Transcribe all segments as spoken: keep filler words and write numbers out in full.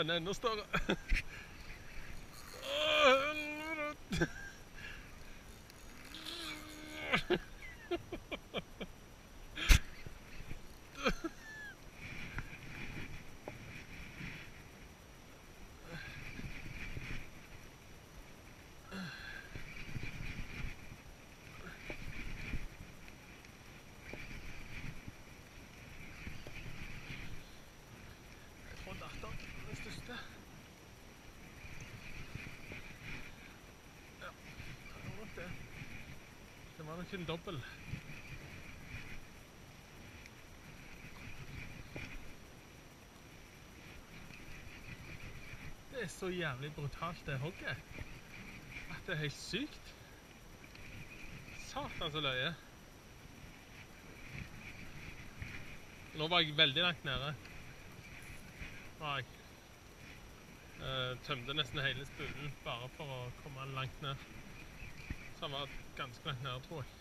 den enda større. Åh, helvete. Det var nok en dobbel. Det er så jævlig brutalt det hogget. At det er helt sykt. Satan så løye. Nå var jeg veldig langt nede. Var jeg. Uh, tømte nesten hele spunnen bare for å komme langt ned. Så han var ganske langt nede, tror jeg.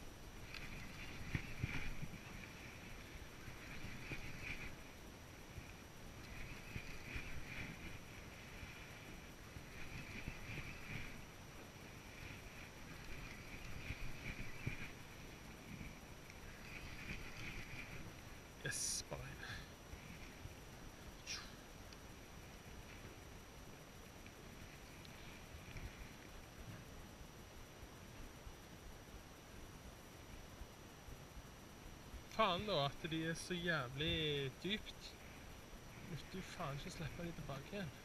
Yes, bare en. Faen da, at de er så jævlig dypt. Måtte jo faen ikke slippe de tilbake igjen.